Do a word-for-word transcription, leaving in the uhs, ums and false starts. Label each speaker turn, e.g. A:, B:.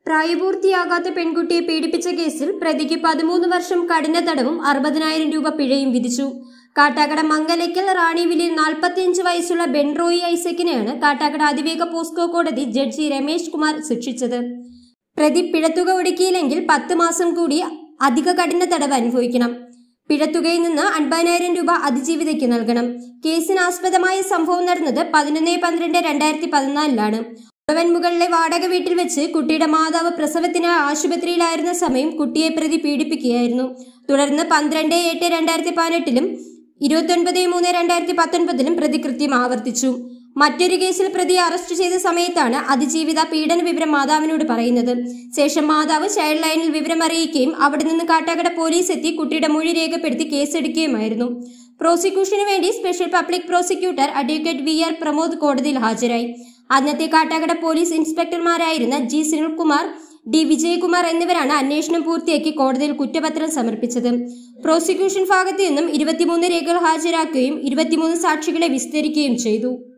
A: പ്രായപൂർത്തിയാകാത്ത പെൺകുട്ടിയെ പീഡിപ്പിച്ച കേസിൽ പ്രതിക്ക് പതിമൂന്ന് വർഷം കഠിന തടവും അറുപതിനായിരം രൂപ പിഴയും വിധിച്ചു. കാട്ടാക്കട മംഗലയ്ക്കൽ റാണിവിലിൽ നാൽപ്പത്തിയഞ്ച് വയസ്സുള്ള ബെൻറോയി ഐസക്കിനെയാണ് കാട്ടാക്കട അതിവേഗ പോസ്കോ കോടതി ജഡ്ജി രമേശ് കുമാർ ശിക്ഷിച്ചത്. പ്രതി പിഴത്തുക ഒടുക്കിയില്ലെങ്കിൽ പത്ത് മാസം കൂടി അധിക കഠിന തടവ് അനുഭവിക്കണം. പിഴത്തുകയിൽ നിന്ന് അൻപതിനായിരം രൂപ അതിജീവിതയ്ക്ക് നൽകണം. കേസിനാസ്പദമായ സംഭവം നടന്നത് പതിനൊന്ന് പന്ത്രണ്ട് രണ്ടായിരത്തി പതിനാലിലാണ്. മുകളിലെ വാടക വീട്ടിൽ വെച്ച് കുട്ടിയുടെ മാതാവ് പ്രസവത്തിനായി ആശുപത്രിയിലായിരുന്ന സമയം കുട്ടിയെ പ്രതി പീഡിപ്പിക്കുകയായിരുന്നു. തുടർന്ന് പന്ത്രണ്ട് എട്ട് രണ്ടായിരത്തി പതിനെട്ടിലും ഇരുപത്തൊൻപത് മൂന്ന് രണ്ടായിരത്തി പത്തൊൻപതിലും പ്രതി കൃത്യം ആവർത്തിച്ചു. മറ്റൊരു കേസിൽ പ്രതിയെ അറസ്റ്റ് ചെയ്ത സമയത്താണ് അതിജീവിത പീഡന വിവരം മാതാവിനോട് പറയുന്നത്. ശേഷം മാതാവ് ചൈൽഡ് ലൈനിൽ വിവരം അറിയിക്കുകയും അവിടെ നിന്ന് കാട്ടാക്കട പോലീസ് എത്തി കുട്ടിയുടെ മൊഴി രേഖപ്പെടുത്തി കേസെടുക്കുകയുമായിരുന്നു. പ്രോസിക്യൂഷന് വേണ്ടി special public prosecutor advocate V R Pramod കോടതിയിൽ ഹാജരായി. അന്നത്തെ കാട്ടാക്കട പോലീസ് ഇൻസ്പെക്ടർമാരായിരുന്ന ജി സുനിൽകുമാർ, ഡി വിജയകുമാർ എന്നിവരാണ് അന്വേഷണം പൂർത്തിയാക്കി കോടതിയിൽ കുറ്റപത്രം സമർപ്പിച്ചത്. പ്രോസിക്യൂഷൻ ഭാഗത്തു നിന്നും ഇരുപത്തിമൂന്ന് രേഖകൾ ഹാജരാക്കുകയും ഇരുപത്തിമൂന്ന് സാക്ഷികളെ വിസ്തരിക്കുകയും ചെയ്തു.